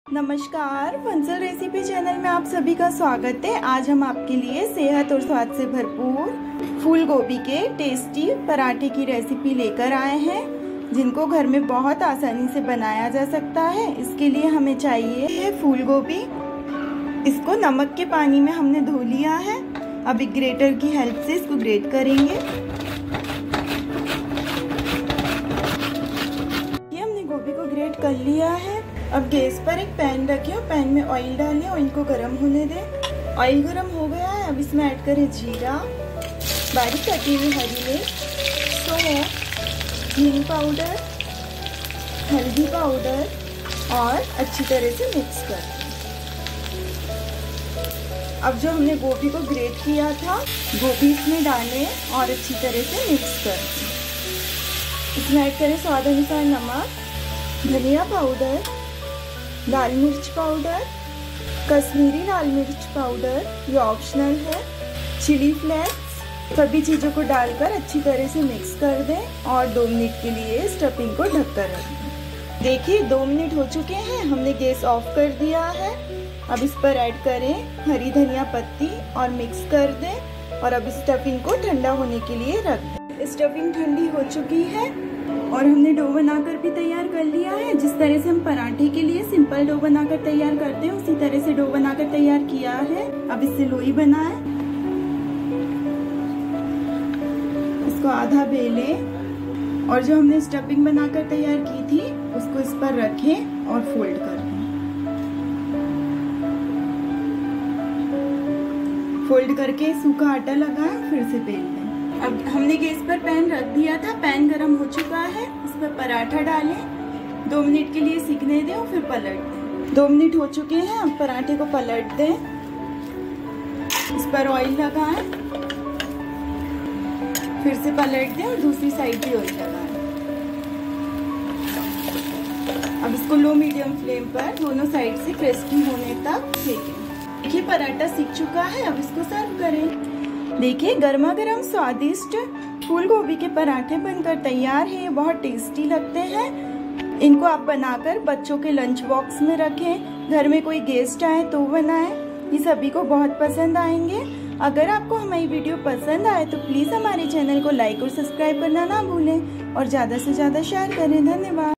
नमस्कार, वंसल recipe channel में आप सभी का स्वागत है। आज हम आपके लिए सेहत और स्वाद से भरपूर फूल गोभी के टेस्टी पराठे की रेसिपी लेकर आए हैं, जिनको घर में बहुत आसानी से बनाया जा सकता है। इसके लिए हमें चाहिए है फूल गोभी। इसको नमक के पानी में हमने धो लिया है। अब एक ग्रेटर की हेल्प से इसको ग्रेट करेंगे। ये हमने गोभी को ग्रेट कर लिया है। अब गैस पर एक पैन रखें और पैन में ऑयल डालें। ऑयल को गर्म होने दें। ऑयल गर्म हो गया है। अब इसमें ऐड करें जीरा, बारीक कटी हुई हरी मिर्च, सौंफ, हींग पाउडर, हल्दी पाउडर और अच्छी तरह से मिक्स कर दें। अब जो हमने गोभी को ग्रेट किया था, गोभी इसमें डालें और अच्छी तरह से मिक्स कर दें। इसमें ऐड करें स्वाद अनुसार नमक, धनिया पाउडर, लाल मिर्च पाउडर, कश्मीरी लाल मिर्च पाउडर, ये ऑप्शनल है, चिली फ्लेक्स। सभी चीज़ों को डालकर अच्छी तरह से मिक्स कर दें और 2 मिनट के लिए स्टफिंग को ढककर रख दें। देखिए 2 मिनट हो चुके हैं। हमने गैस ऑफ कर दिया है। अब इस पर ऐड करें हरी धनिया पत्ती और मिक्स कर दें और अब स्टफिंग को ठंडा होने के लिए रख दें। स्टफिंग ठंडी हो चुकी है और हमने डो बनाकर भी तैयार कर लिया है। जिस तरह से हम पराठे के लिए सिंपल डो बनाकर तैयार करते हैं, उसी तरह से डो बनाकर तैयार किया है। अब इससे लोई बनाएं। इसको आधा बेलें और जो हमने स्टफिंग बनाकर तैयार की थी उसको इस पर रखें और फोल्ड कर दें। फोल्ड करके सूखा आटा लगाएं, फिर से बेल दें। अब हमने गैस पर पैन रख दिया था। पैन गरम हो चुका है। इस पर पराठा डालें, 2 मिनट के लिए सिकने दें और फिर पलट दें। 2 मिनट हो चुके हैं। अब पराठे को पलट दें। इस पर ऑयल लगाएं, फिर से पलट दें और दूसरी साइड भी ऑयल लगाएं। अब इसको लो मीडियम फ्लेम पर दोनों साइड से क्रिस्पी होने तक सेकें। देखिए पराठा सिक चुका है। अब इसको सर्व करें। देखिए गर्मा गर्म स्वादिष्ट फूल गोभी के पराठे बनकर तैयार है। ये बहुत टेस्टी लगते हैं। इनको आप बनाकर बच्चों के लंच बॉक्स में रखें। घर में कोई गेस्ट आए तो बनाएं। ये सभी को बहुत पसंद आएंगे। अगर आपको हमारी वीडियो पसंद आए तो प्लीज़ हमारे चैनल को लाइक और सब्सक्राइब करना ना भूलें और ज़्यादा से ज़्यादा शेयर करें। धन्यवाद।